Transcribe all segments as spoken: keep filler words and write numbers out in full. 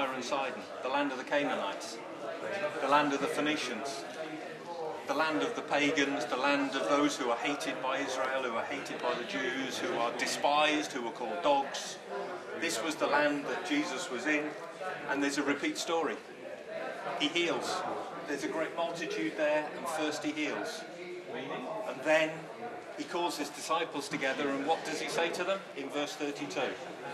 Tyre and Sidon, the land of the Canaanites, the land of the Phoenicians, the land of the pagans, the land of those who are hated by Israel, who are hated by the Jews, who are despised, who are called dogs. This was the land that Jesus was in, and there's a repeat story. He heals. There's a great multitude there, and first he heals. And then he calls his disciples together, and what does he say to them in verse thirty-two?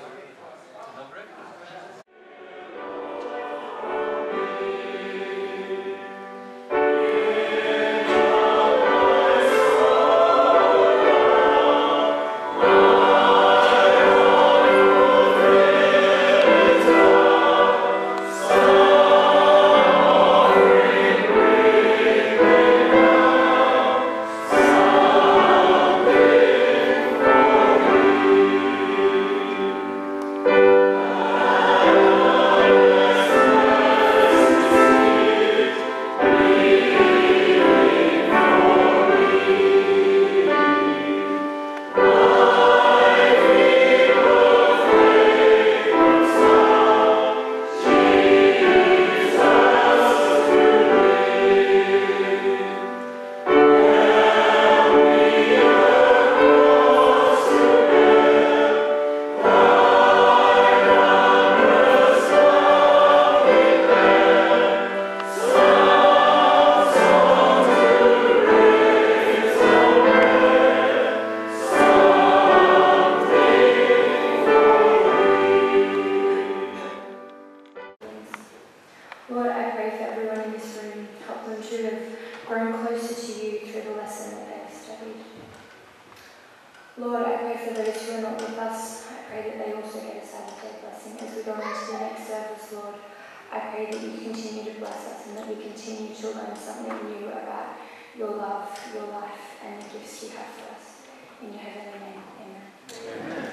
Lord, I pray for everyone in this room, help them to have grown closer to you through the lesson that they have studied. Lord, I pray for those who are not with us. I pray that they also get a Sabbath day blessing as we go into the next service, Lord. I pray that you continue to bless us and that we continue to learn something new about your love, your life, and the gifts you have for us. In your heavenly name, amen. Amen.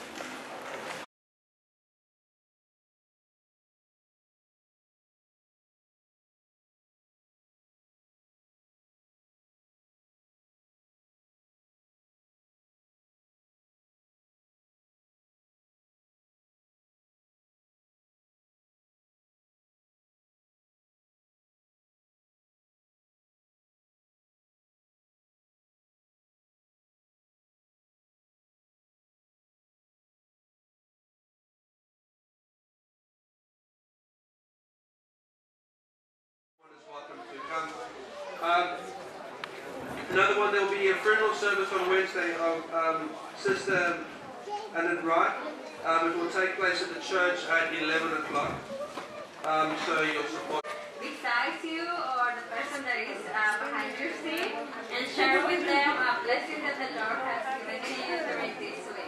Welcome to come. Um, another one, there will be a funeral service on Wednesday of um, Sister Annette Wright. Um, it will take place at the church at eleven o'clock. Um, so your support. Besides you or the person that is uh, behind your seat, and share with them a blessing that the Lord has given to you during this week.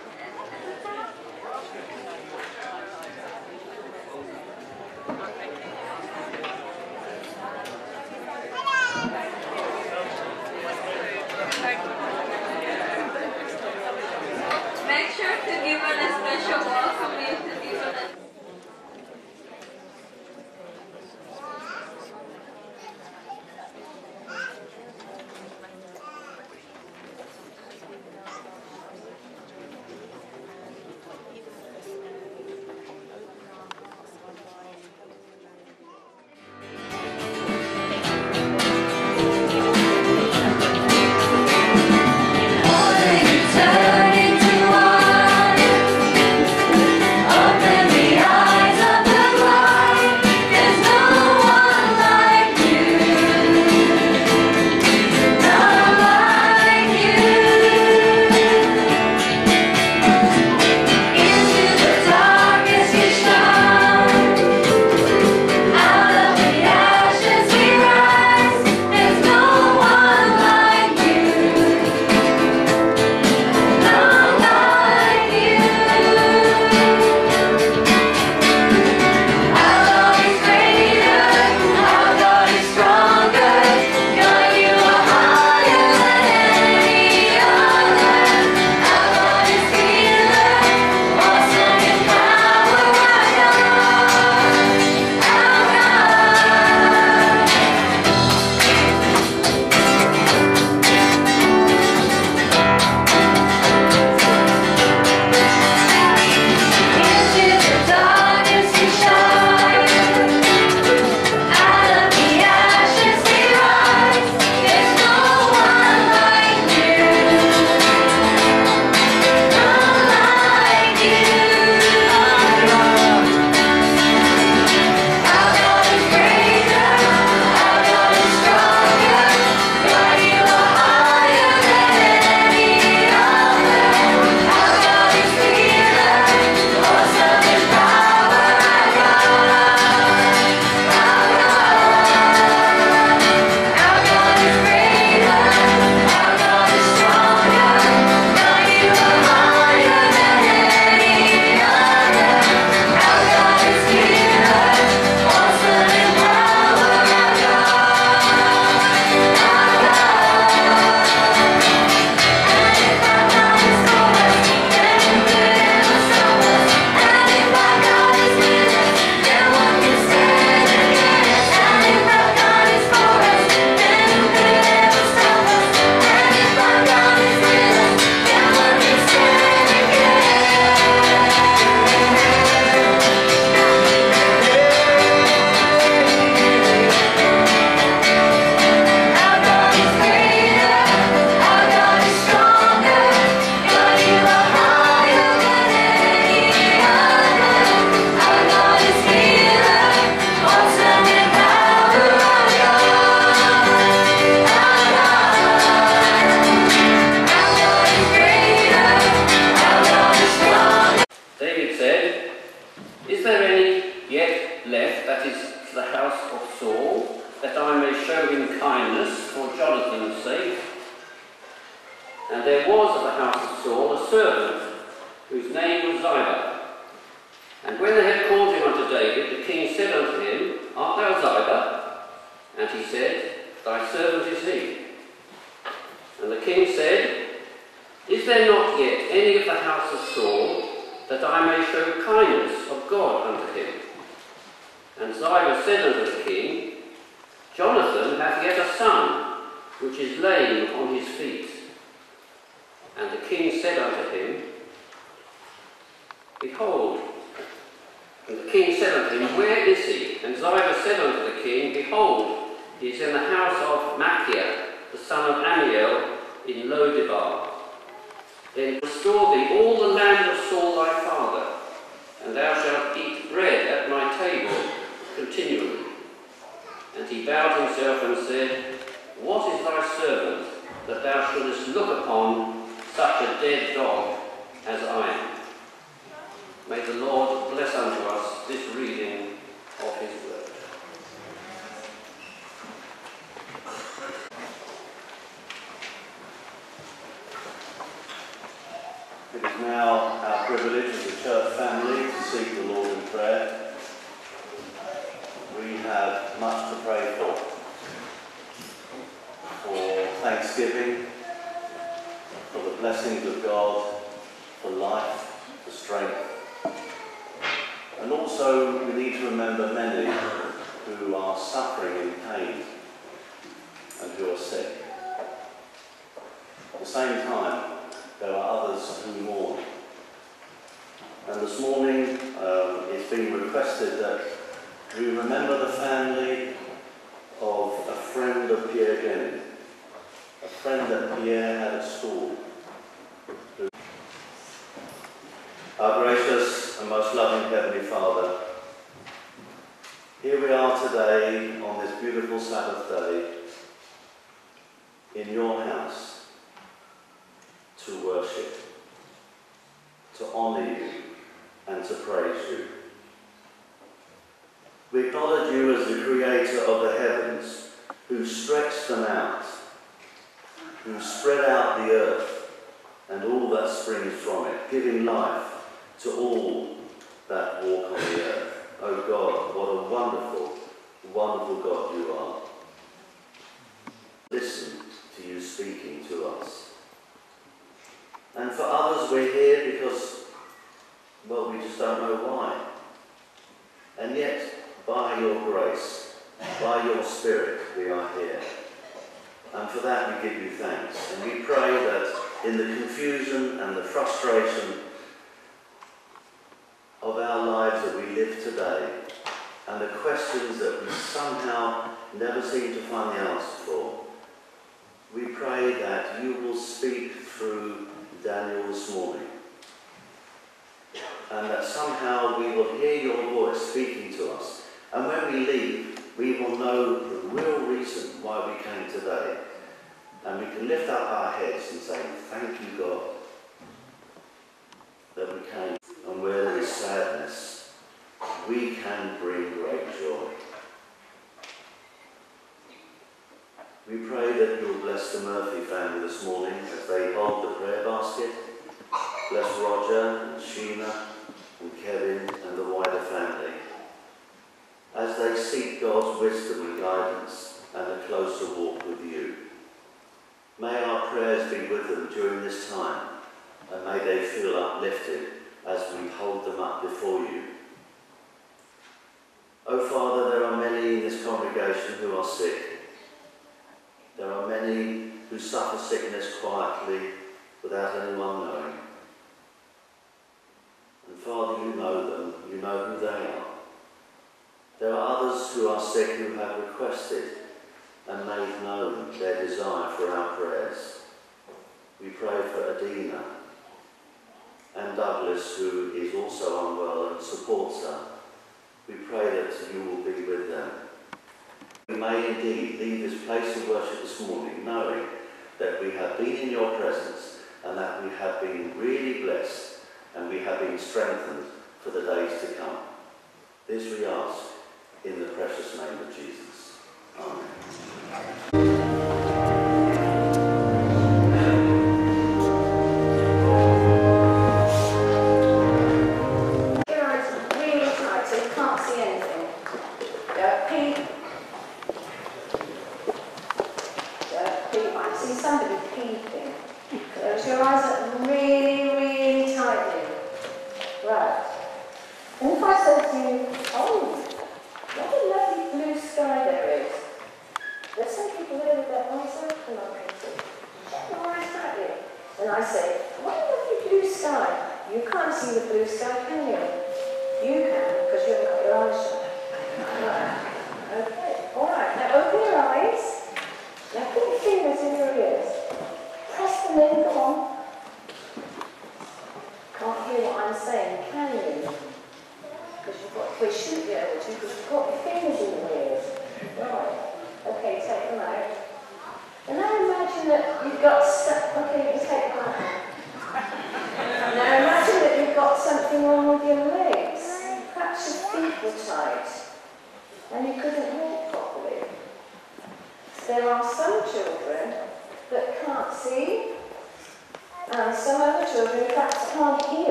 Make sure to give them a special welcome to people that yet left, that is, to the house of Saul, that I may show him kindness for Jonathan's sake. And there was at the house of Saul a servant, whose name was Ziba. And when they had called him unto David, the king said unto him, Art thou Ziba? And he said, Thy servant is he. And the king said, Is there not yet any of the house of Saul, that I may show kindness of God unto him? And Ziba said unto the king, Jonathan hath yet a son, which is lame on his feet. And the king said unto him, Behold. And the king said unto him, Where is he? And Ziba said unto the king, Behold, he is in the house of Machir, the son of Amiel, in Lodebar. Then restore thee all the land of Saul thy father, and thou shalt eat bread at my table continually. And he bowed himself and said, What is thy servant, that thou shouldest look upon such a dead dog as I am? May the Lord bless unto us this reading of his word. It is now our privilege as a church family to seek the Lord in prayer. We have much to pray for. For thanksgiving, for the blessings of God, for life, for strength. And also we need to remember many who are suffering in pain and who are sick. At the same time, there are others who mourn. And this morning um, it's been requested that we remember the family of a friend of Pierre Guénin, a friend that Pierre had at school. Our gracious and most loving Heavenly Father, here we are today on this beautiful Sabbath day in your house to worship, to honour you and to praise you. We acknowledge you as the creator of the heavens, who stretched them out, who spread out the earth and all that springs from it, giving life to all that walk on the earth. Oh God, what a wonderful, wonderful God you are. Listen to you speaking to us. And for others, we're here because, well, we just don't know why. And yet, by your grace, by your Spirit, we are here. And for that we give you thanks. And we pray that in the confusion and the frustration of our lives that we live today, and the questions that we somehow never seem to find the answer for, we pray that you will speak through Daniel this morning, and that somehow we will hear your voice speaking to us, and when we leave we will know the real reason why we came today, and we can lift up our heads and say, thank you God that we came. And where there is sadness, we can bring great joy. We pray that you'll bless the Murphy family this morning as they hold the prayer basket. Bless Roger and Sheena and Kevin and the wider family as they seek God's wisdom and guidance and a closer walk with you. May our prayers be with them during this time, and may they feel uplifted as we hold them up before you. Oh Father, there are many in this congregation who are sick. There are many who suffer sickness quietly without anyone knowing. And Father, you know them, you know who they are. There are others who are sick who have requested and made known their desire for our prayers. We pray for Adina and Douglas, who is also unwell and supports her. We pray that you will be with them. We may indeed leave this place of worship this morning knowing that we have been in your presence and that we have been really blessed and we have been strengthened for the days to come. This This we ask in the precious name of Jesus. Amen.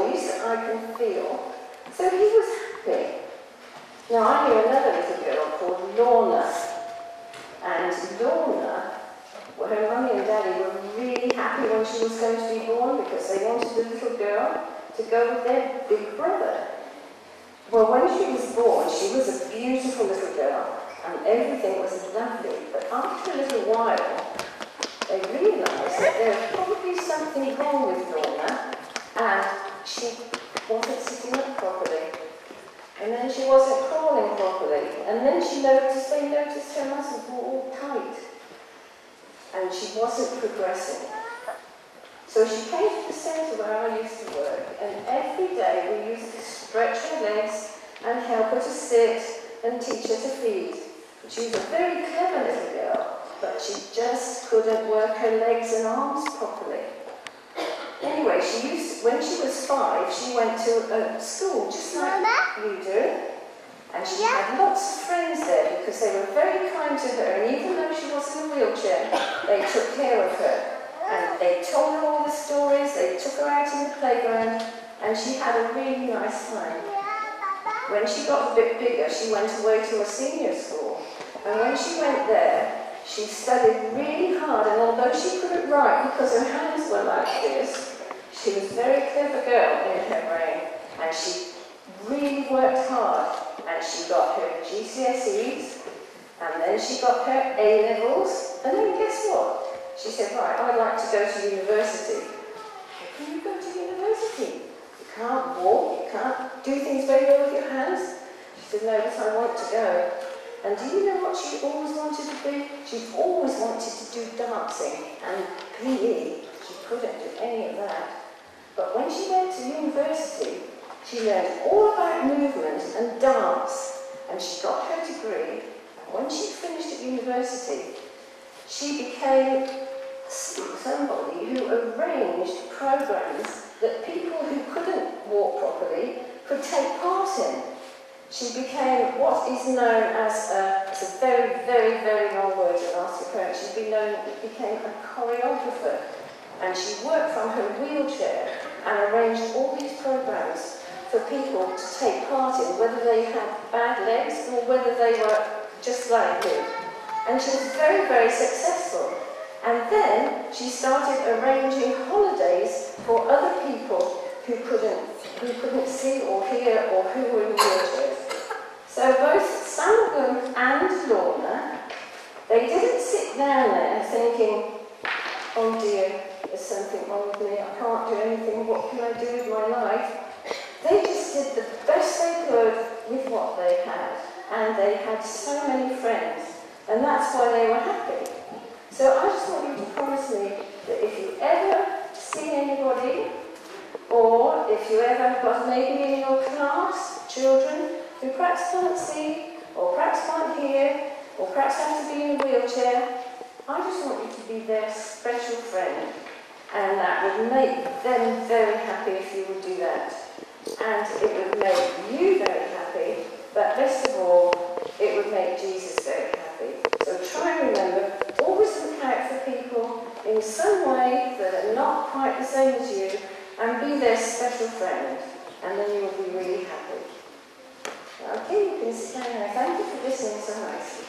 So he was happy. Now I knew another little girl called everything was lovely. But after a little while, they realised that there was probably something wrong with Lorna, and she wasn't sitting up properly. And then she wasn't crawling properly. And then she noticed, they noticed her muscles were all tight. And she wasn't progressing. So she came to the centre where I used to work, and every day we used to stretch her legs and help her to sit and teach her to feed. She was a very clever little girl, but she just couldn't work her legs and arms properly. Anyway, she used, when she was five, she went to a school just like you do, and she had lots of friends there because they were very kind to her, and even though she was in a wheelchair, they took care of her. And they told her all the stories, they took her out in the playground, and she had a really nice time. When she got a bit bigger, she went away to a senior school, and when she went there, she studied really hard, and although she couldn't write because her hands were like this, she was a very clever girl in her brain, and she really worked hard, and she got her G C S Es, and then she got her A levels, and then guess what? She said, right, I'd like to go to university. How can you go to university? You can't walk, you can't do things very well with your hands. She said, no, but I want to go. And do you know what she always wanted to be? She always wanted to do dancing and P E. She couldn't do any of that. But when she went to university, she learned all about movement and dance, and she got her degree. And when she finished at university, she became somebody who arranged programs that people who couldn't walk properly could take part in. She became what is known as a, it's a very, very, very long word to ask your parents. She known, became a choreographer, and she worked from her wheelchair and arranged all these programs for people to take part in, whether they had bad legs or whether they were just like you. And she was very, very successful. And then she started arranging holidays for other people who couldn't, who couldn't see or hear or who were in wheelchairs. So both Sam and Lorna, they didn't sit down there thinking, oh dear, there's something wrong with me, I can't do anything, what can I do with my life? They just did the best they could with what they had. And they had so many friends. And that's why they were happy. So I just want you to promise me that if you ever see anybody, or if you ever got maybe in your class children who perhaps can't see, or perhaps can't hear, or perhaps have to be in a wheelchair, I just want you to be their special friend. And that would make them very happy if you would do that. And it would make you very happy, but best of all, it would make Jesus very happy. So try and remember, always look out for people in some way that are not quite the same as you, and be their special friend, and then you will be really happy. Okay, you can sit down now. Thank you for listening so nicely.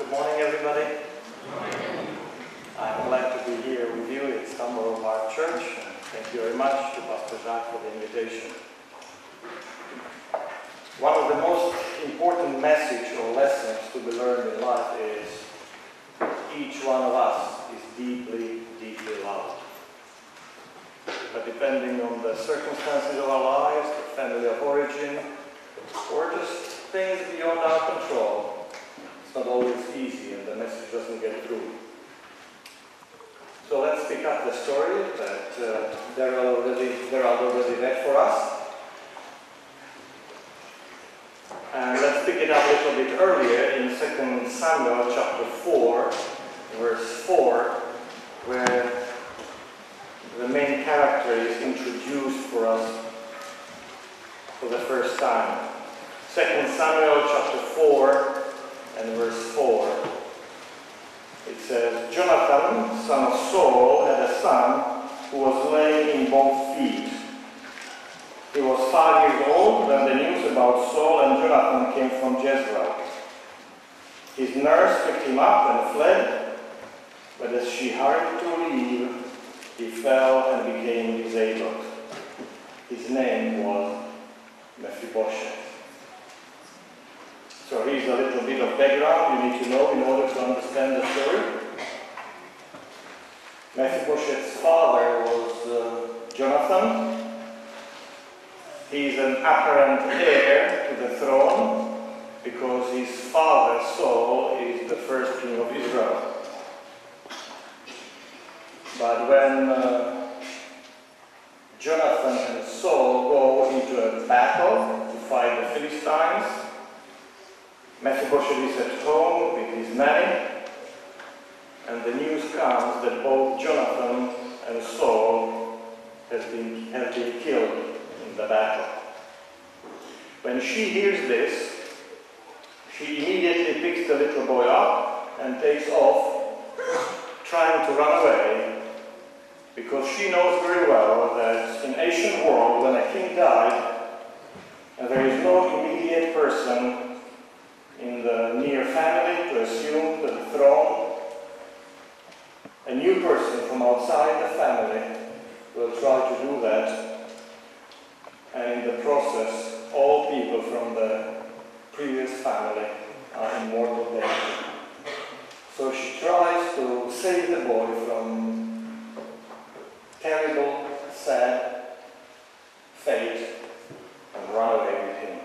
Good morning, everybody. I'm glad to be here with you at Stanborough Park Church. And thank you very much to Pastor Jacques for the invitation. One of the most important messages or lessons to be learned in life is each one of us is deeply, deeply loved. But depending on the circumstances of our lives, the family of origin, or just things beyond our control, it's not always easy and the message doesn't get through. So let's pick up the story that uh, they're already, they're already read for us. And let's pick it up a little bit earlier in Second Samuel chapter four, verse four, where the main character is introduced for us for the first time. Second Samuel chapter four and verse four. It says, Jonathan, son of Saul, had a son who was lame in both feet. He was five years old when the news about Saul and Jonathan came from Jezreel. His nurse picked him up and fled, but as she hurried to leave, he fell and became disabled. His name was Mephibosheth. So here's a little bit of background you need to know in order to understand the story. Mephibosheth's father was uh, Jonathan. He's an apparent heir to the throne because his father, Saul, is the first king of Israel. But when uh, Jonathan and Saul go into a battle to fight the Philistines, Mephibosheth is at home with his nanny, and the news comes that both Jonathan and Saul has been, have been killed in the battle. When she hears this, she immediately picks the little boy up and takes off, trying to run away, because she knows very well that in ancient world, when a king died, and there is no immediate person in the near family to assume the throne, a new person from outside the family will try to do that, and in the process, all people from the previous family are in mortal danger. So she tries to save the boy from terrible, sad fate and run away with him.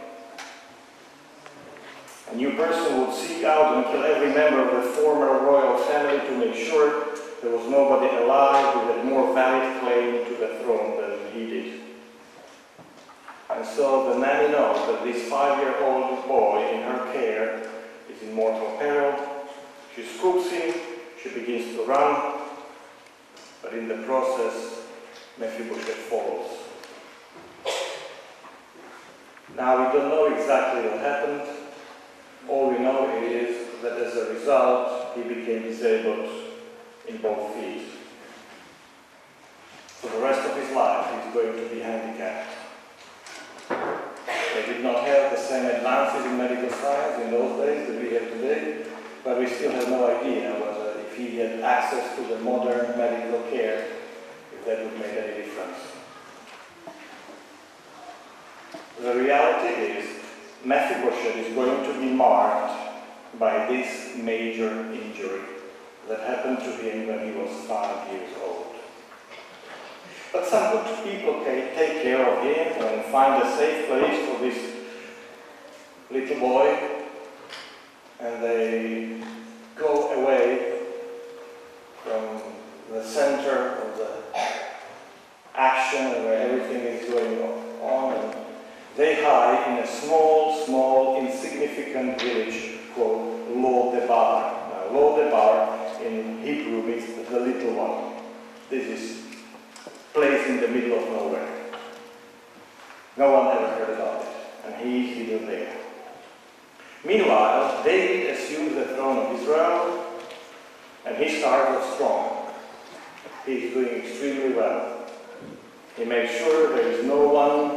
A new person would seek out and kill every member of the former royal family to make sure there was nobody alive who had more valid claim to the throne than he did. And so the nanny knows that this five-year-old boy in her care is in mortal peril. She scoops him, she begins to run, but in the process, Mephibosheth falls. Now we don't know exactly what happened. All we know is that as a result, he became disabled in both feet. For the rest of his life, he's going to be handicapped. They did not have the same advances in medical science in those days that we have today, but we still have no idea whether if he had access to the modern medical care, if that would make any difference. The reality is, Mephibosheth is going to be marked by this major injury that happened to him when he was five years old. But some good people take care of him and find a safe place for this little boy, and they go away from the center of the action and where everything is going on, and they hide in a small, small, insignificant village called Lo-Debar. Now, Lo-Debar in Hebrew means the little one. This is a place in the middle of nowhere. No one ever heard about it, and he is hidden there. Meanwhile, David assumes the throne of Israel, and he starts off strong. He is doing extremely well. He makes sure there is no one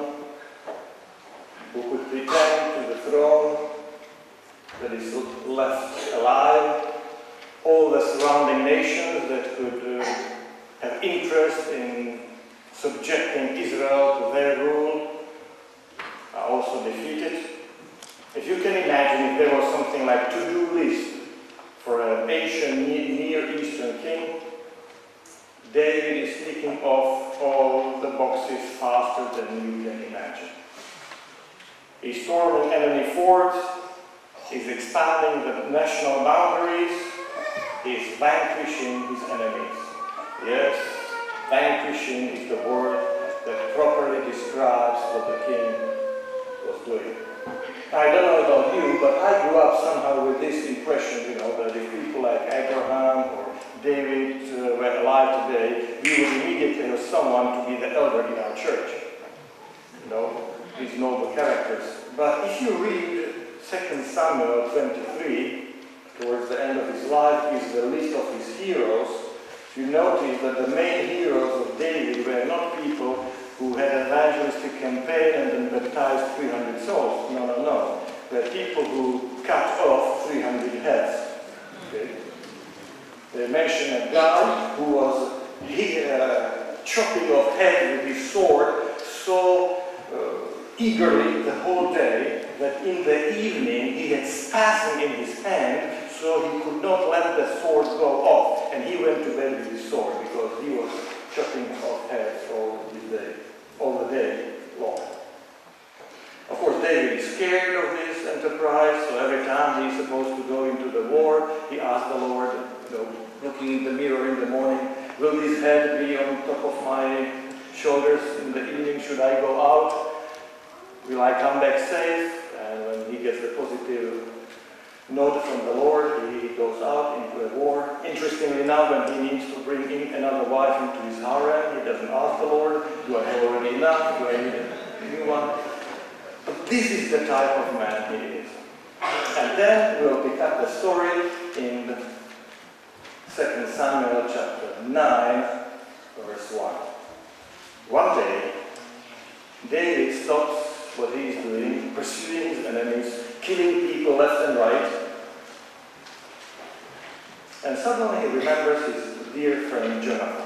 who could pretend to the throne that is left alive, surrounding nations that could uh, have interest in subjecting Israel to their rule are also defeated. If you can imagine, if there was something like to-do list for an ancient Near Eastern king, David is ticking off all the boxes faster than you can imagine. He's storming enemy forts, he's expanding the national boundaries, he's vanquishing his enemies. Yes, vanquishing is the word that properly describes what the king was doing. I don't know about you, but I grew up somehow with this impression, you know, that if people like Abraham or David uh, were alive today, we would immediately have someone to be the elder in our church. You know, these noble characters. But if you read Second Samuel twenty-three, towards the end of his life is the list of his heroes, you notice that the main heroes of David were not people who had an evangelistic campaign and then baptized three hundred souls. No, no, no. They're people who cut off three hundred heads. Okay? They mention a guy who was he, uh, chopping off heads with his sword so uh, eagerly the whole day that in the evening he had spasm in his hand, so he could not let the sword go off, and he went to bed with his sword because he was chopping off heads all the day, all the day long. Of course, David is scared of this enterprise, so every time he's supposed to go into the war, he asks the Lord, you know, looking in the mirror in the morning, will this head be on top of my shoulders in the evening? Should I go out? Will I come back safe? And when he gets the positive note from the Lord, he goes out into a war. Interestingly enough, when he needs to bring in another wife into his harem, he doesn't ask the Lord, do I have already enough? Do I need a new one? But this is the type of man he is. And then we'll pick up the story in Second Samuel chapter nine, verse one. One day, David stops what he is doing, pursuing his enemies, killing people left and right. And suddenly he remembers his dear friend Jonathan.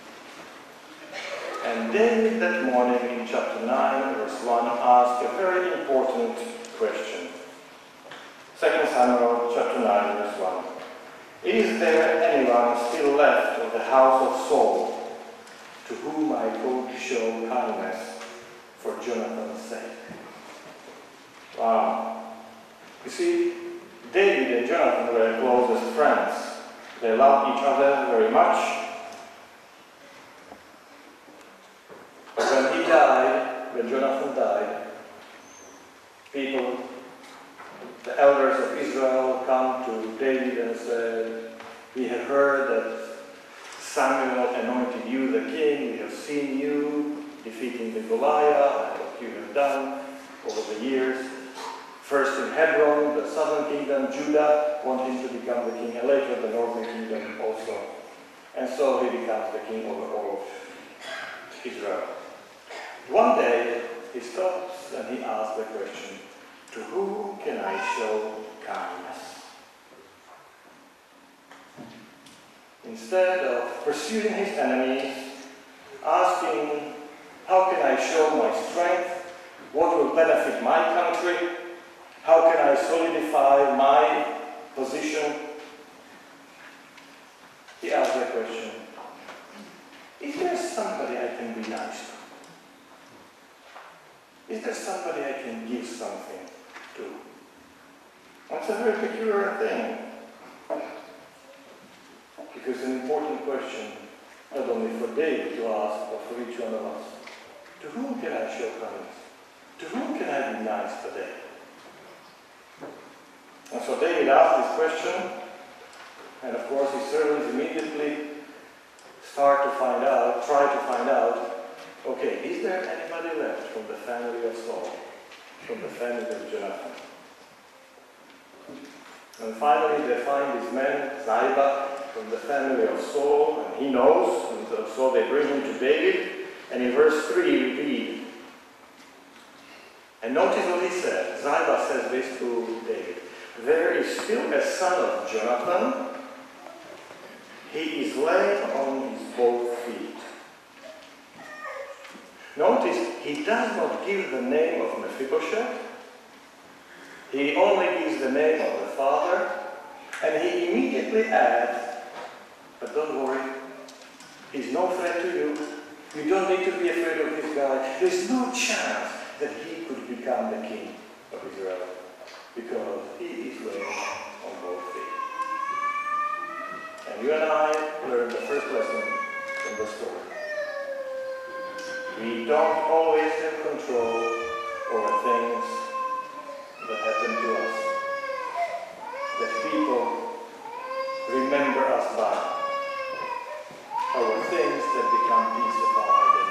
And David that morning in chapter nine, verse one, asked a very important question. Second Samuel chapter nine, verse one. Is there anyone still left of the house of Saul to whom I could show kindness for Jonathan's sake? Wow. You see, David and Jonathan were closest friends. They loved each other very much. But when he died, when Jonathan died, people, the elders of Israel, come to David and said, we have heard that Samuel anointed you the king. We have seen you defeating the Goliath and what you have done over the years. First in Hebron, the southern kingdom, Judah, want him to become the king, and later the northern kingdom also. And so he becomes the king over all of Israel. One day, he stops and he asks the question, to whom can I show kindness? Instead of pursuing his enemies, asking, how can I show my strength? What will benefit my country? How can I solidify my position? He asked the question, is there somebody I can be nice to? Is there somebody I can give something to? That's a very peculiar thing. Because an important question, not only for David to ask, but for each one of us. To whom can I show kindness? To whom can I be nice today? And so David asked this question, and of course his servants immediately start to find out, try to find out, okay, is there anybody left from the family of Saul, from the family of Jonathan? And finally they find this man, Ziba, from the family of Saul, and he knows, and so, so they bring him to David, and in verse three we read, and notice what he said. Ziba says this to David. There is still a son of Jonathan he is lame on his both feet. Notice, he does not give the name of Mephibosheth. He only gives the name of the father, and he immediately adds, but don't worry, he's no threat to you. You don't need to be afraid of this guy. There's no chance that he could become the king of Israel, because he is lame on both feet. And you and I learned the first lesson from the story. We don't always have control over things that happen to us, that people remember us by, over things that become piece of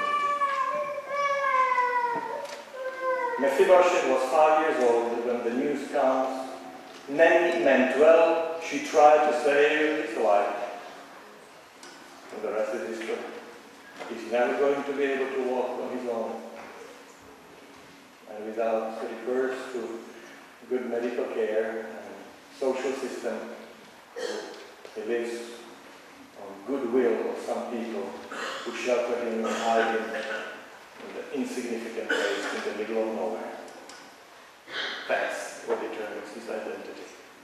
our identity. Mephibosheth was five years old when the news comes. Nanny meant well. She tried to save his life. And the rest is history. He's never going to be able to walk on his own. And without recourse to good medical care and social system, he lives on goodwill of some people who shelter him and hide him in the insignificant place in the middle of nowhere. That's what determines his identity.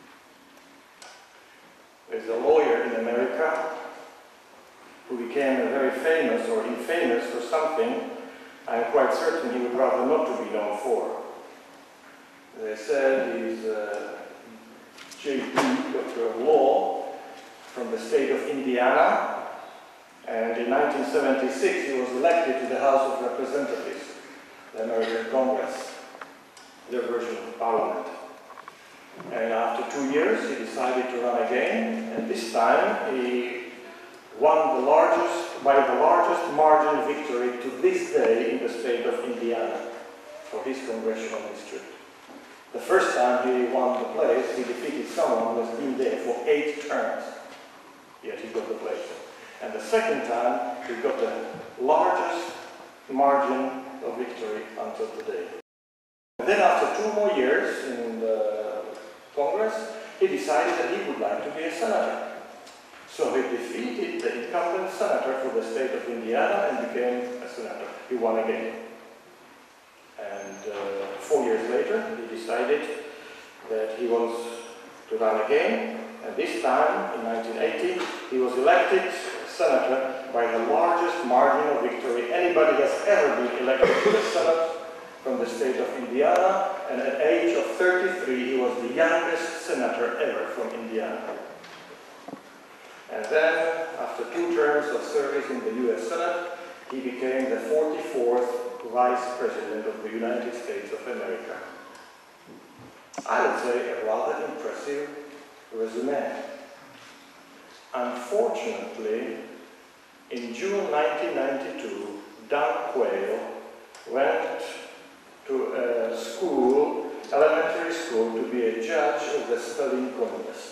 There's a lawyer in America who became very famous or infamous for something I'm quite certain he would rather not to be known for. They said he's a J D, Doctor of Law, from the state of Indiana, and in nineteen seventy-six he was elected to the House of Representatives, the American Congress, their version of Parliament. And after two years he decided to run again, and this time he won the largest, by the largest margin victory to this day in the state of Indiana for his congressional district. The first time he won the place, he defeated someone who has been there for eight terms, yet he got the place. And the second time, he got the largest margin of victory until today. And then after two more years in the Congress, he decided that he would like to be a senator. So he defeated the incumbent senator for the state of Indiana and became a senator. He won again. And uh, four years later, he decided that he wants to run again. And this time, in nineteen eighty, he was elected senator by the largest margin of victory anybody has ever been elected to the Senate from the state of Indiana. And at the age of thirty-three, he was the youngest senator ever from Indiana. And then, after two terms of service in the U S Senate, he became the forty-fourth Vice President of the United States of America. I would say a rather impressive resume. Unfortunately, in June nineteen ninety-two, Don Quayle went to a school, elementary school, to be a judge of the spelling contest.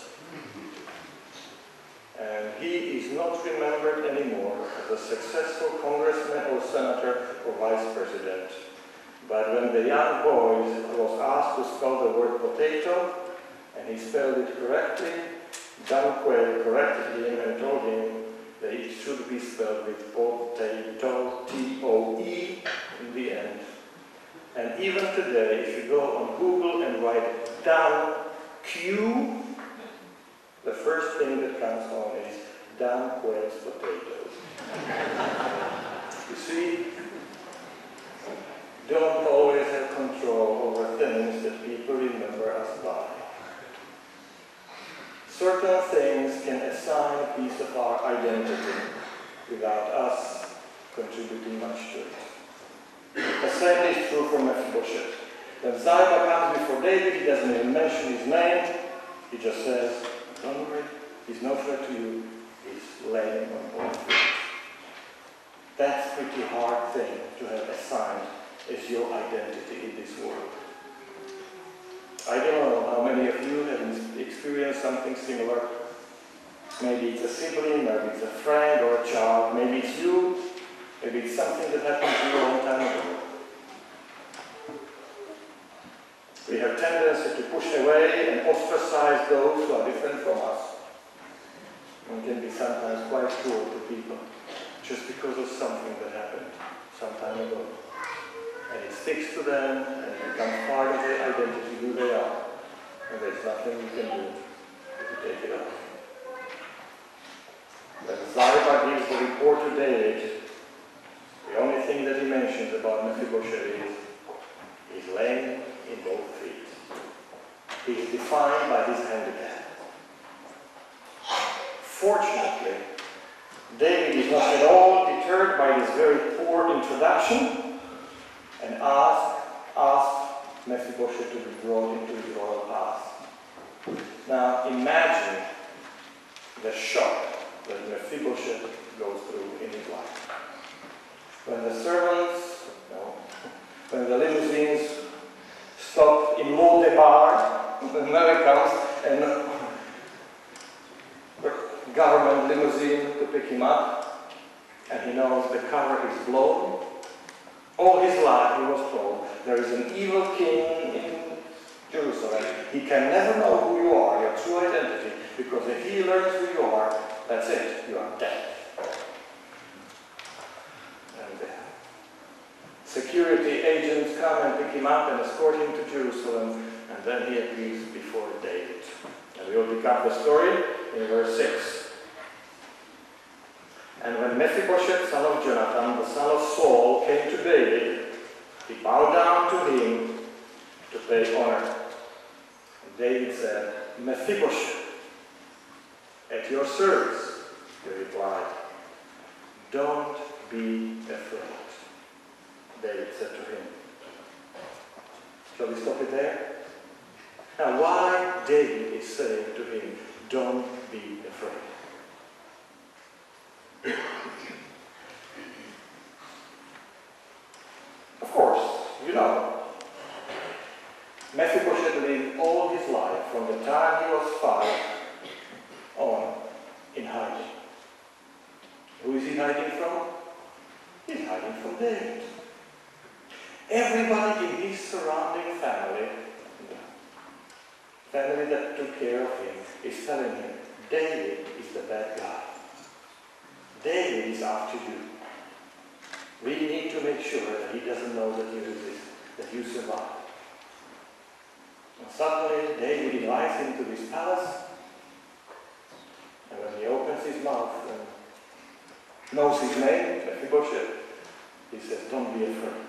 And he is not remembered anymore as a successful congressman or senator or vice president. But when the young boy was asked to spell the word potato, and he spelled it correctly, Don Quayle corrected him and told him that it should be spelled with potato, T O E, in the end. And even today, if you go on Google and write Don Q, the first thing that comes on is Don Quayle's potatoes. You see, don't always have control over things that people remember us by. Certain things can assign a piece of our identity without us contributing much to it. The same is true for Mephibosheth. When Ziba comes before David, he doesn't even mention his name. He just says, don't worry, he's no threat to you. He's laying on both feet. That's a pretty hard thing to have assigned as your identity in this world. I don't know how many of you have experienced something similar. Maybe it's a sibling, maybe it's a friend or a child, maybe it's you, maybe it's something that happened to you a long time ago. We have tendency to push away and ostracize those who are different from us. Okay? can be sometimes quite cruel to people just because of something that happened some time ago. And it sticks to them and it becomes part of their identity, who they are. And there's nothing you can do to take it off. When Ziba gives the report to David, the only thing that he mentions about Mephibosheth is he's lame in both feet. He is defined by his handicap. Fortunately, David is not at all deterred by this very poor introduction and asks, asks Mephibosheth to be brought into his royal palace. Now imagine the shock that Mephibosheth goes through in his life. When the servants, no, when the limousines stop in Lodebar, and there it comes, and government limousine to pick him up, and he knows the cover is blown. All his life he was told, there is an evil king in Jerusalem. He can never know who you are, your true identity, because if he learns who you are, that's it, you are dead. And uh, security agents come and pick him up and escort him to Jerusalem, and then he appears before David. And we will pick up the story in verse six. And when Mephibosheth, son of Jonathan, the son of Saul, came to David, he bowed down to him to pay honor. And David said, Mephibosheth, at your service, he replied. Don't be afraid, David said to him. Shall we stop it there? Now, why David is saying to him, don't be afraid. Of course, you know, Mephibosheth lived all his life, from the time he was five on, in hiding. Who is he hiding from? He's hiding from David. Everybody in his surrounding family, family that took care of him, is telling him, David is the bad guy. David is after you. We need to make sure that he doesn't know that you exist, that you survive. And suddenly, David invites him to his palace, and when he opens his mouth and knows his name, Mephibosheth, he says, don't be afraid.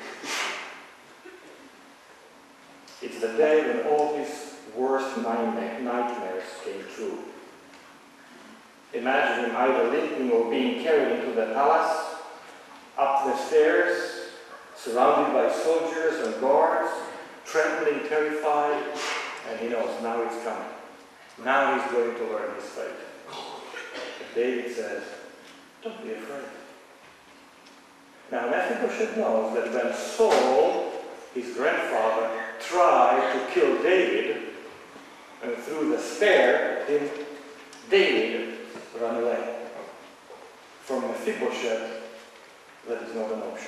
It's the day when all his worst nightmares came true. Imagine him either limping or being carried into the palace, up the stairs, surrounded by soldiers and guards, trembling, terrified, and he knows now it's coming. Now he's going to learn his fate. But David says, don't be afraid. Now Mephibosheth knows that when Saul, his grandfather, tried to kill David, and through the stair, him, David ran away. From Mephibosheth, that is not an option.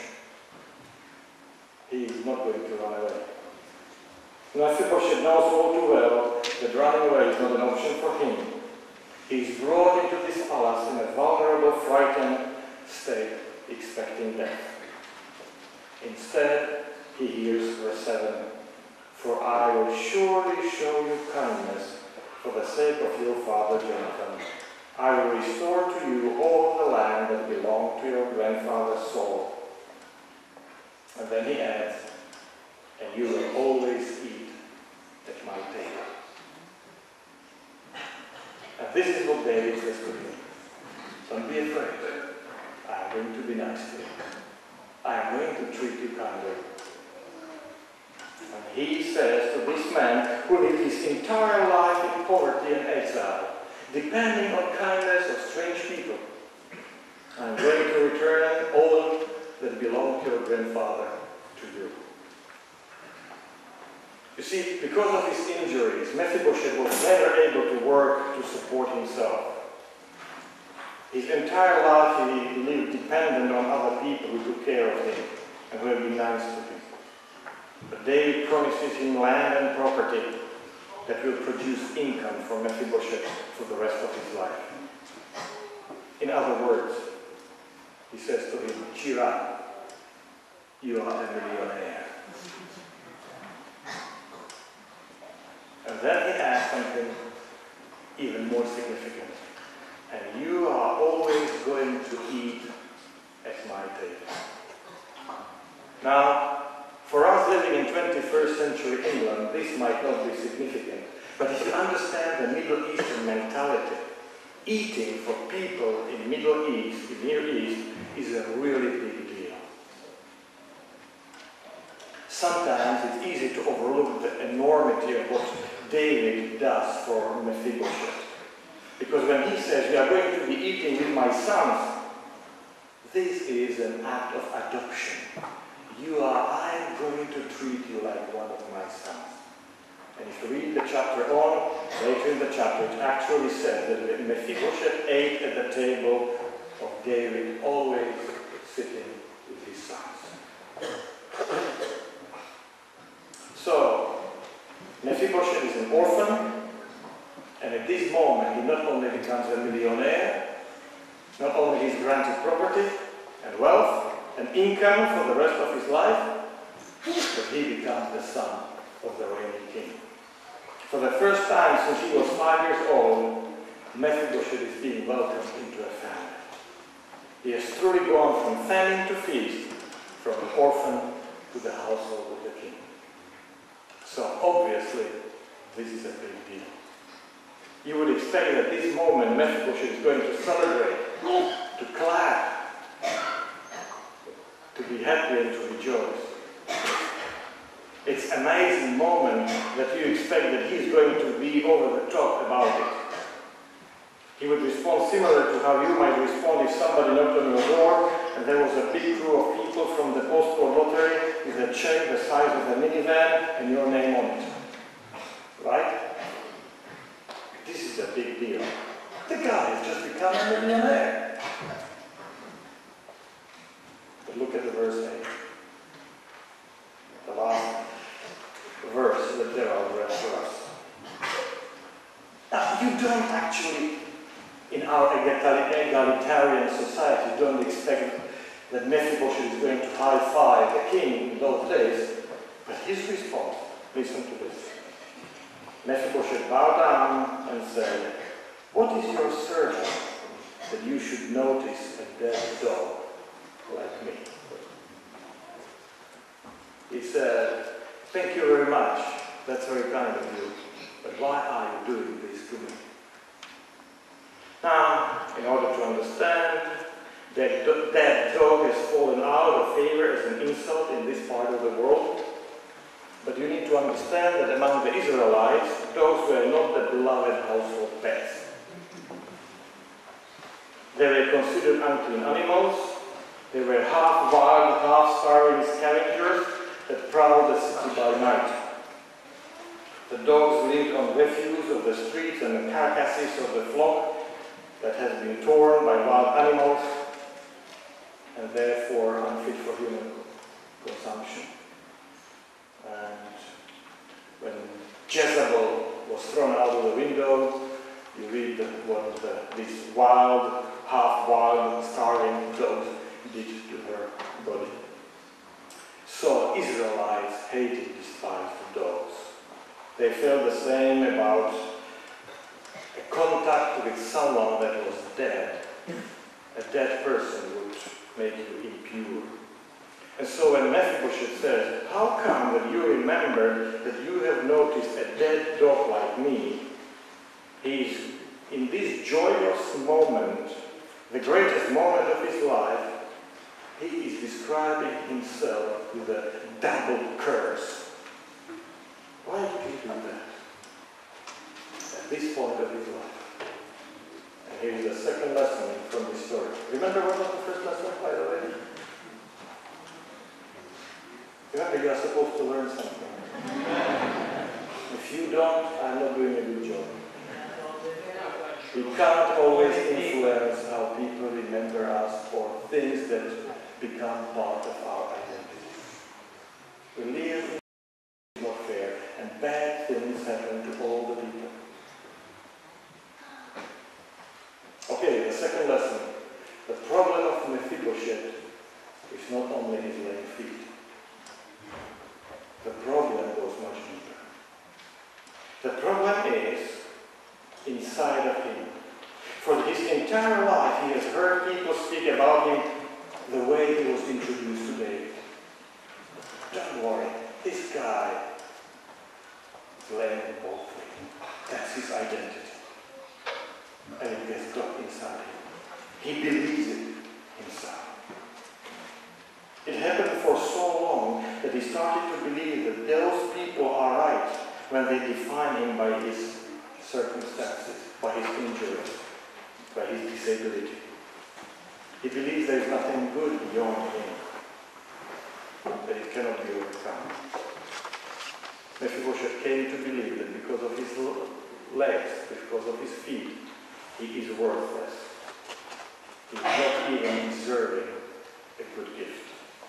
He is not going to run away. Mephibosheth knows all too well that running away is not an option for him. He is brought into this palace in a vulnerable, frightened state, expecting death. Instead, he hears verse seven, for I will surely show you kindness for the sake of your father Jonathan. I will restore to you all the land that belonged to your grandfather Saul. And then he adds, and you will always eat at my table. And this is what David says to him. Don't be afraid. I am going to be nice to you. I am going to treat you kindly. And he says to this man who lived his entire life in poverty and exile, depending on kindness of strange people, I am going to return all that belonged to your grandfather to you. You see, because of his injuries, Mephibosheth was never able to work to support himself. His entire life he lived dependent on other people who took care of him and who had been nice to him. But David promises him land and property that will produce income for Mephibosheth for the rest of his life. In other words, he says to him, cheer up, you are a millionaire. And then he adds something even more significant. And you are always going to eat at my table. Now, for us living in twenty-first century England, this might not be significant. But if you understand the Middle Eastern mentality, eating for people in Middle East, in Near East, is a really big deal. Sometimes it's easy to overlook the enormity of what David does for Mephibosheth. Because when he says, we are going to be eating with my sons, this is an act of adoption. You are, I'm going to treat you like one of my sons. And if you read the chapter on, later in the chapter, it actually says that Mephibosheth ate at the table of David, always sitting with his sons. So, Mephibosheth is an orphan, and at this moment he not only becomes a millionaire, not only he's granted property and wealth and income for the rest of his life, but he becomes the son of the reigning king. For the first time since he was five years old, Mephibosheth is being welcomed into a family. He has truly gone from famine to feast, from an orphan to the household of the king. So obviously, this is a big deal. You would expect that at this moment Mephibosheth is going to celebrate, to clap, to be happy and to rejoice. It's an amazing moment that you expect that he's going to be over the top about it. He would respond similar to how you might respond if somebody knocked on your door and there was a big crew of people from the postcode lottery with a check the size of a minivan and your name on it. Right? This is a big deal. The guy has just become a millionaire. But look at the verse eight. The last verse that there are read for us. Now, you don't actually, in our egalitarian society, don't expect that Mephibosheth is going to high-five the king in those days, but his response, listen to this. Mephibosheth bowed down and said, what is your servant that you should notice a dead dog like me? He said, thank you very much, that's very kind of you, but why are you doing this to me? Now, in order to understand, that dead dog has fallen out of favor as an insult in this part of the world. But you need to understand that among the Israelites, dogs were not the beloved household pets. They were considered unclean animals. They were half wild, half starving scavengers that prowled the city by night. The dogs lived on refuse of the streets and the carcasses of the flock that has been torn by wild animals and therefore unfit for human consumption. And when Jezebel was thrown out of the window, you read what the, these wild, half-wild, starving dogs did to her body. So Israelites hated, despised dogs. They felt the same about a contact with someone that was dead. A dead person would make you impure. And so when Mephibosheth says, how come that you remember that you have noticed a dead dog like me? He's in this joyous moment, the greatest moment of his life, he is describing himself with a double curse. Why did he do that? At this point of his life. And here is the second lesson from this story. Remember what was the first lesson, by the way? Remember, you are supposed to learn something. If you don't, I'm not doing a good job. We can't always influence how people remember us or things that become part of our identity. We live in not fair, and bad things happen to all the people. Okay, the second lesson. The problem of Mephibosheth is not only his lame feet. The problem goes much deeper. The problem is inside of him. For his entire life he has heard people speak about him the way he was introduced to David. Don't worry, this guy is lame and both feet. That's his identity. And it gets got inside him. He believes it himself. It happened for so long that he started to believe that those people are right when they define him by his circumstances, by his injuries, by his disability. He believes there is nothing good beyond him, that it cannot be overcome. Mephibosheth came to believe that because of his legs, because of his feet, he is worthless. He is not even deserving a good gift.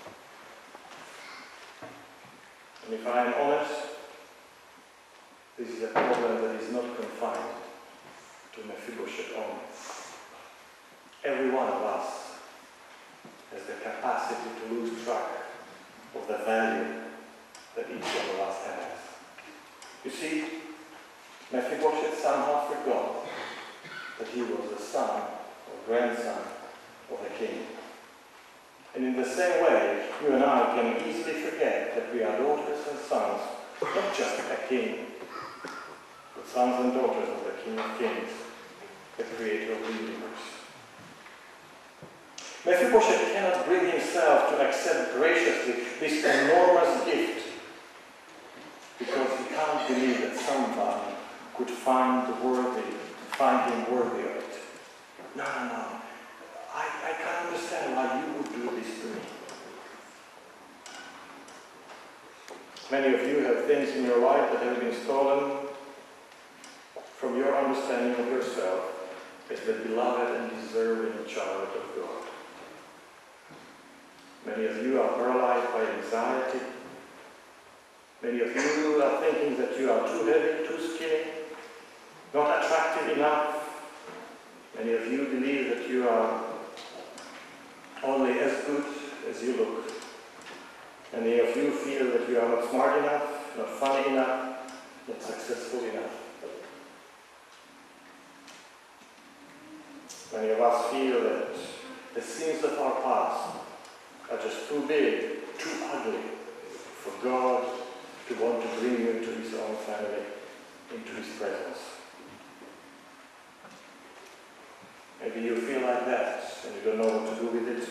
And if I am honest, this is a problem that is not confined to Mephibosheth only. Every one of us has the capacity to lose track of the value that each one of us has. You see, Mephibosheth somehow forgot that he was the son or grandson of a king. And in the same way, you and I can easily forget that we are daughters and sons, not just a king, but sons and daughters of the King of Kings, the Creator of the universe. Mephibosheth cannot bring himself to accept graciously this enormous gift because he can't believe that somebody could find the worthy, find him worthy of it. No, no, no. I, I can't understand why you would do this to me. Many of you have things in your life that have been stolen from your understanding of yourself as the beloved and deserving child of God. Many of you are paralyzed by anxiety. Many of you are thinking that you are too heavy, too skinny, not attractive enough. Many of you believe that you are only as good as you look. Many of you feel that you are not smart enough, not funny enough, not successful enough. Many of us feel that the sins of our past are just too big, too ugly for God to want to bring you into his own family, into his presence. Maybe you feel like that and you don't know what to do with it.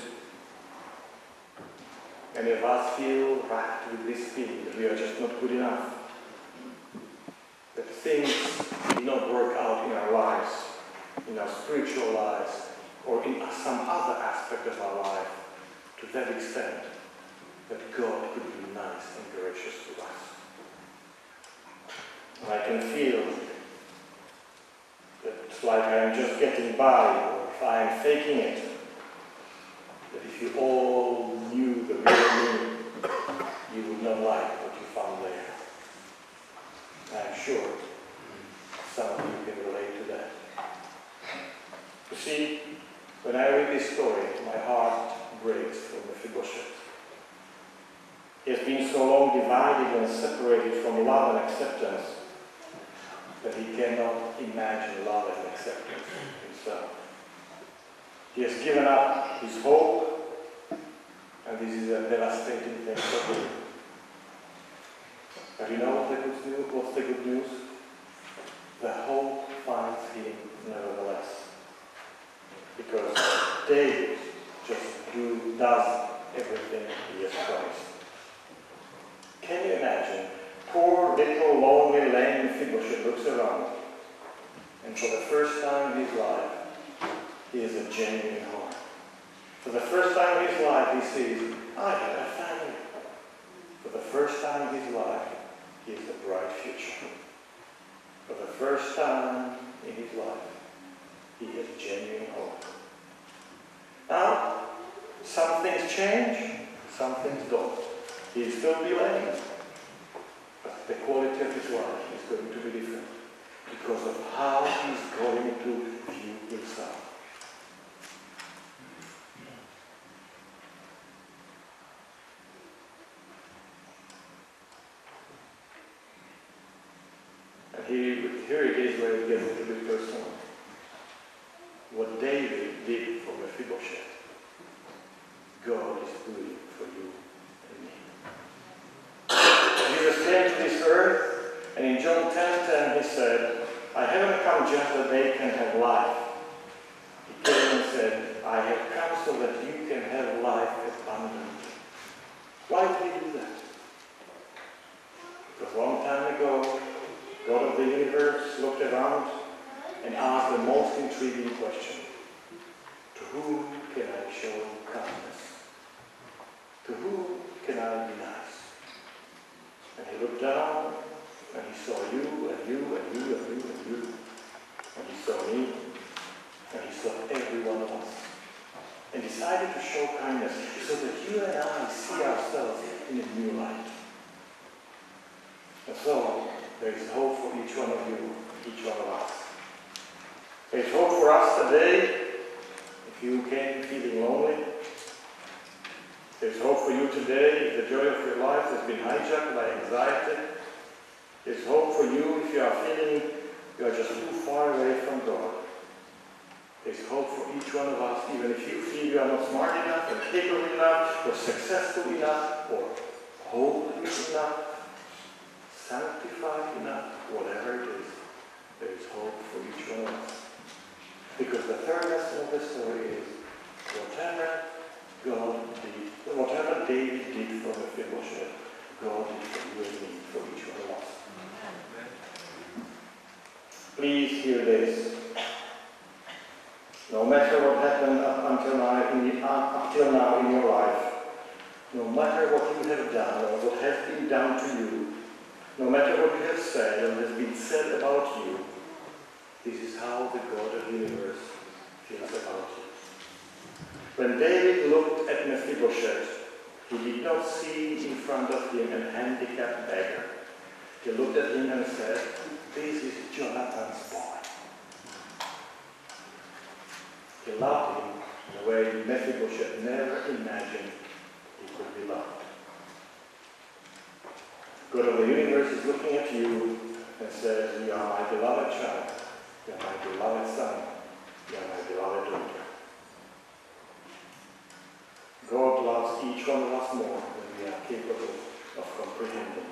Many of us feel racked with this feeling that we are just not good enough. That things did not work out in our lives, in our spiritual lives, or in some other aspect of our life to that extent that God could be nice and gracious to us. And I can feel that it's like I am just getting by, or if I am faking it, that if you all knew the real me, you would not like what you found there. I am sure some of you can relate to that. You see, when I read this story, my heart breaks for Mephibosheth. He has been so long divided and separated from love and acceptance that he cannot imagine love and acceptance himself. He has given up his hope, and this is a devastating thing for him. But you know what the good news, what's the good news? The hope finds him nevertheless. Because David just do, does everything he has promised. Can you imagine? Poor little lonely lame Mephibosheth looks around, and for the first time in his life, he has a genuine heart. For the first time in his life, he sees, I have a family. For the first time in his life, he has a bright future. For the first time in his life, he has genuine hope. Now, some things change, some things don't. He'll still be lame, but the quality of his life is going to be different because of how he's going to view himself. here, here it is where it gets a little bit personal. What David did for Mephibosheth, God is doing for you and me. Jesus came to this earth, and in John ten ten he said, I haven't come just that they can have life. He came and said, I have come so that you can have life abundantly. Why did he do that? Because a long time ago, God of the universe looked around and asked the most intriguing question. To whom can I show kindness? To whom can I be nice? And he looked down and he saw you and you and you and you and you. And he saw me and he saw every one of us. And decided to show kindness so that you and I see ourselves in a new light. And so, there is hope for each one of you, each one of us. There is hope for us today, if you came feeling lonely. There is hope for you today, if the joy of your life has been hijacked by anxiety. There is hope for you if you are feeling you are just too far away from God. There is hope for each one of us, even if you feel you are not smart enough, or capable enough, or successful enough, or holy enough, sanctified enough, whatever it is, there is hope for each one of us. Because the third lesson of the story is, whatever God did, whatever David did for Mephibosheth, God did for you and me, for each one of us. Please hear this. No matter what happened up until now, in the, up till now in your life, no matter what you have done or what has been done to you, no matter what you have said and has been said about you, this is how the God of the universe feels about you. When David looked at Mephibosheth, he did not see in front of him a handicapped beggar. He looked at him and said, this is Jonathan's boy. He loved him in a way Mephibosheth never imagined he could be loved. God of the universe is looking at you and says, you are my beloved child, you are my beloved son, you are my beloved daughter. God loves each one of us more than we are capable of comprehending.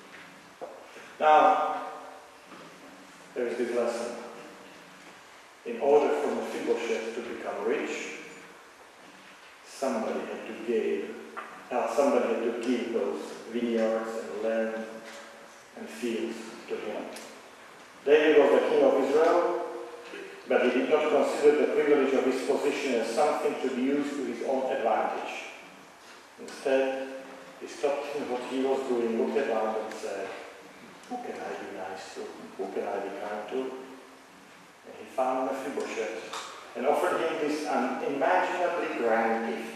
Now, there is this lesson. In order for Mephibosheth to become rich, somebody had to give, uh, somebody had to give those vineyards and land and fields to him. David was the king of Israel, but he did not consider the privilege of his position as something to be used to his own advantage. Instead, he stopped in what he was doing, looked around and said, who can I be nice to? Who can I be kind to? And he found Mephibosheth and offered him this unimaginably grand gift.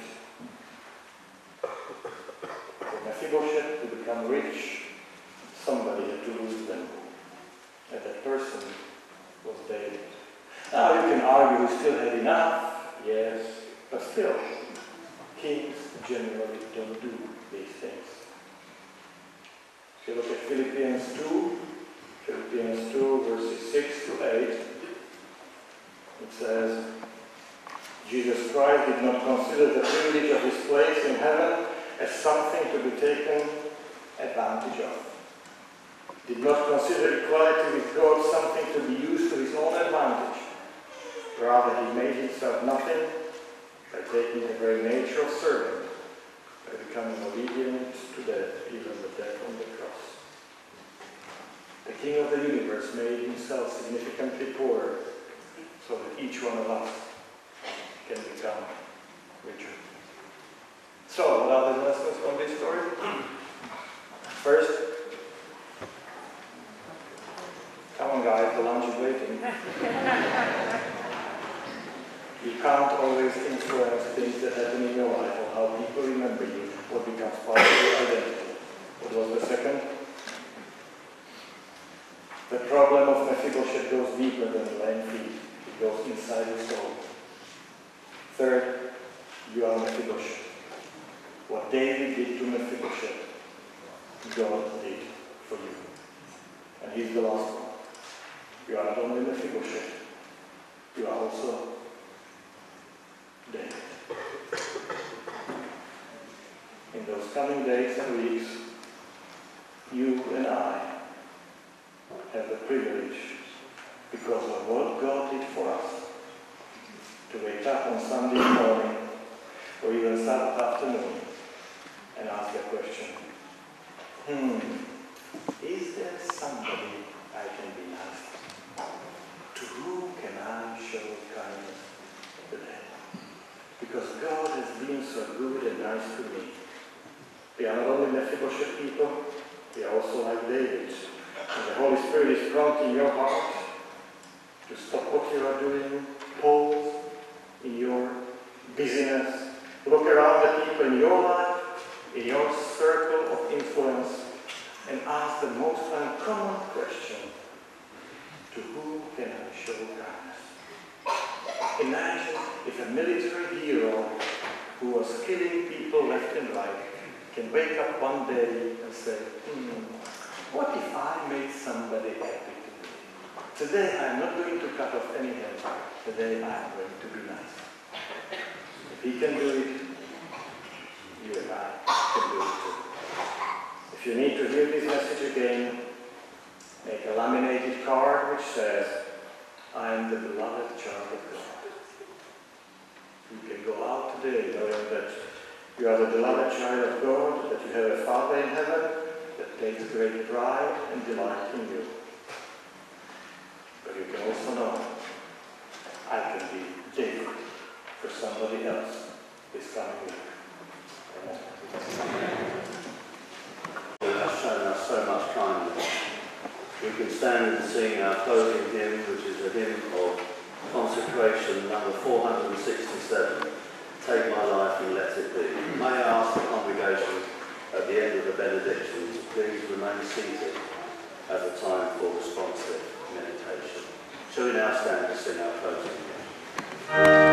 For Mephibosheth to become rich, somebody had to lose them. And that person was David. Now you can argue he still had enough, yes, but still, kings generally don't do these things. If you look at Philippians two, Philippians two verses six to eight, it says, Jesus Christ did not consider the privilege of his place in heaven as something to be taken advantage of. Did not consider equality with God something to be used to his own advantage. Rather, he made himself nothing by taking the very nature of servant, by becoming obedient to death, even the death on the cross. The King of the universe made himself significantly poorer, so that each one of us can become richer. So, what are the lessons from this story? First, come on guys, the lunch is waiting. You can't always influence things that happen in your life or how people remember you, what becomes part of your identity. What was the second? The problem of Mephibosheth goes deeper than the lame feet. It goes inside the soul. Third, you are Mephibosheth. What David did to Mephibosheth, God did for you. And here's the last one. You are not only Mephibosheth, you are also dead. In those coming days and weeks, you and I have the privilege, because of what God did for us, to wake up on Sunday morning or even Sabbath afternoon and ask the question, hmm, is there somebody I can be nice to? To whom can I show kindness today? Because God has been so good and nice to me. We are not only Mephibosheth people, we are also like David. And the Holy Spirit is prompting your heart to stop what you are doing, pause in your busyness, look around the people in your life, in your circle of influence, and ask the most uncommon question, to whom can I show kindness? Imagine if a military hero who was killing people left and right can wake up one day and say, hmm, what if I made somebody happy today? Today I'm not going to cut off any head. Today I'm going to be nice. If he can do it, you and I can do it too. If you need to hear this message again, make a laminated card which says, I am the beloved child of God. You can go out today knowing that you are the beloved child of God, that you have a Father in heaven that takes great pride and delight in you. But you can also know, I can be David for somebody else this coming week. Amen. He has shown us so much kindness. We can stand and sing our closing hymn, which is a hymn of consecration, number four hundred sixty-seven. Take my life and let it be. May I ask the congregation at the end of the benediction to please remain seated at the time for responsive meditation. Shall we now stand to sing our closing hymn?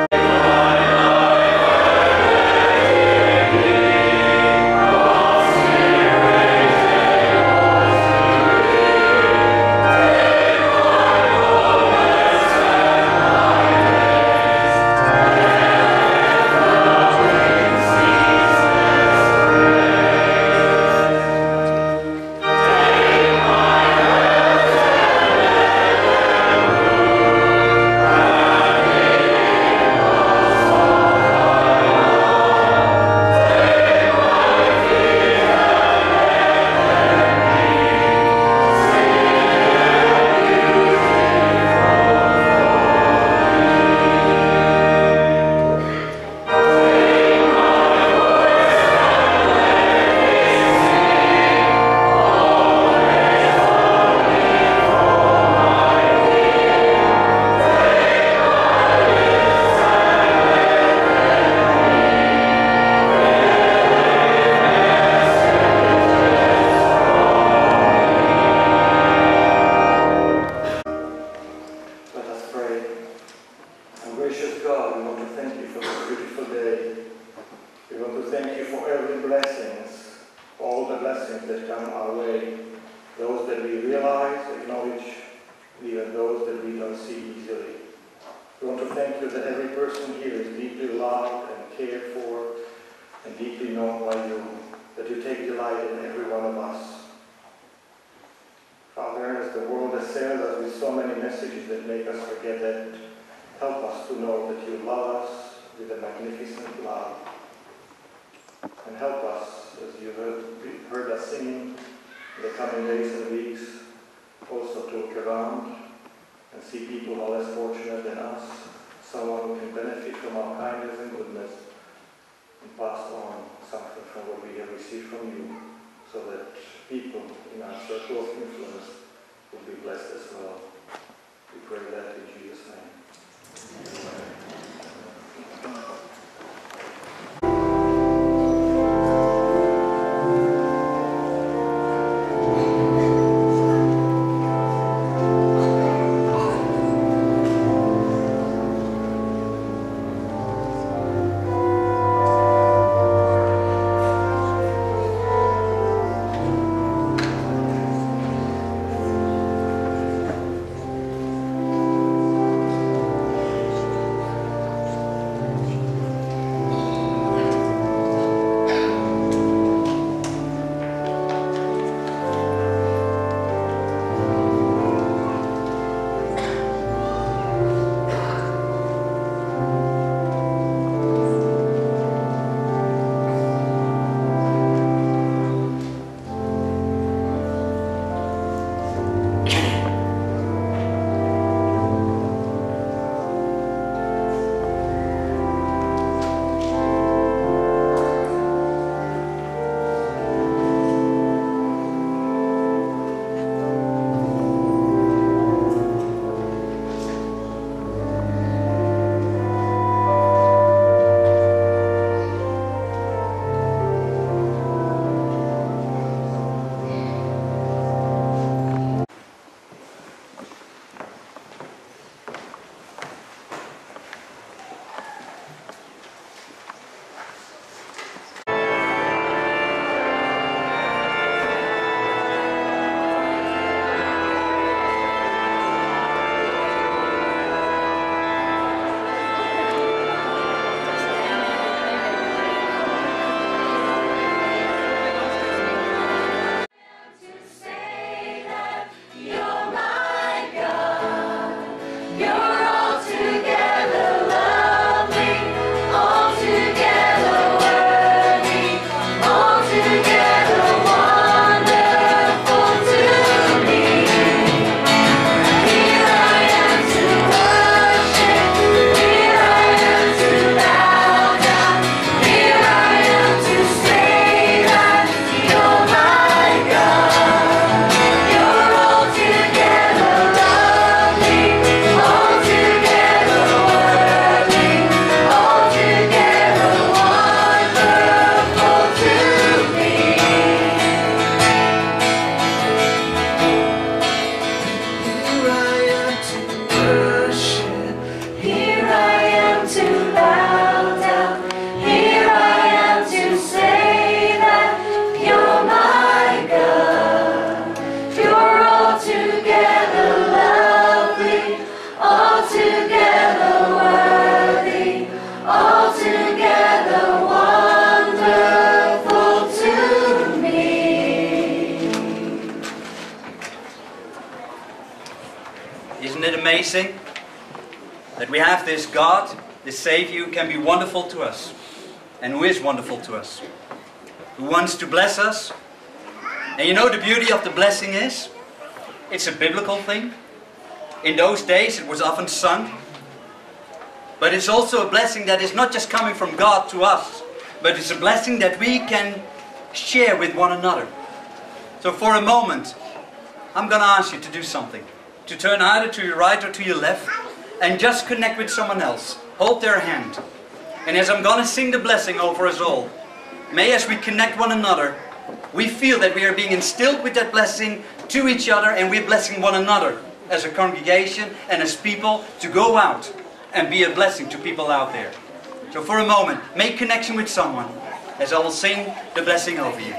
amazing that we have this God, this Savior, who can be wonderful to us, and who is wonderful to us, who wants to bless us. And you know the beauty of the blessing is? It's a biblical thing. In those days it was often sung. But it's also a blessing that is not just coming from God to us, but it's a blessing that we can share with one another. So for a moment, I'm going to ask you to do something. To turn either to your right or to your left and just connect with someone else. Hold their hand. And as I'm going to sing the blessing over us all, may as we connect one another, we feel that we are being instilled with that blessing to each other, and we're blessing one another as a congregation and as people to go out and be a blessing to people out there. So for a moment, make connection with someone as I will sing the blessing over you.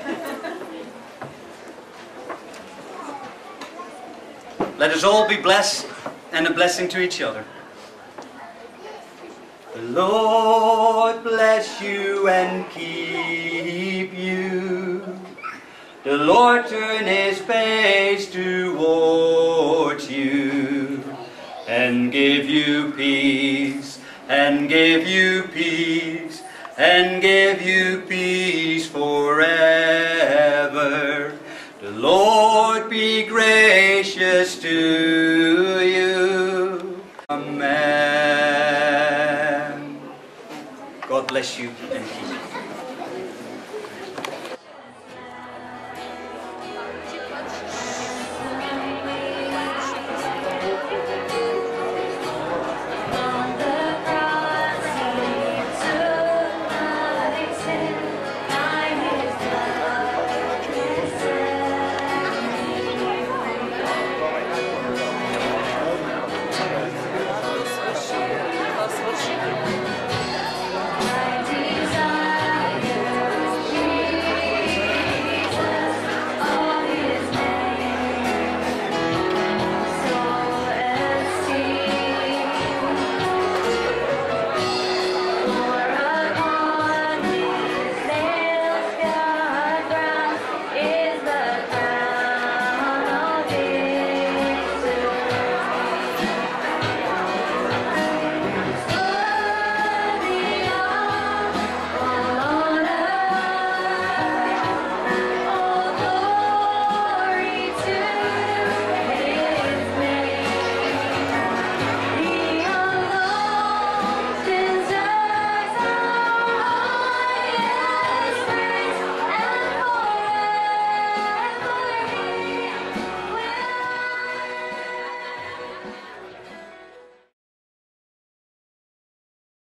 Let us all be blessed and a blessing to each other. The Lord bless you and keep you. The Lord turn His face towards you and give you peace, and give you peace, and give you peace forever. The Lord be gracious to you. Amen. God bless you and keep you.